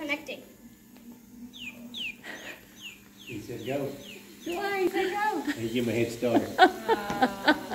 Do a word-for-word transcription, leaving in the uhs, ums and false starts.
connecting. He said go. Why? He said go. He gave him a head start.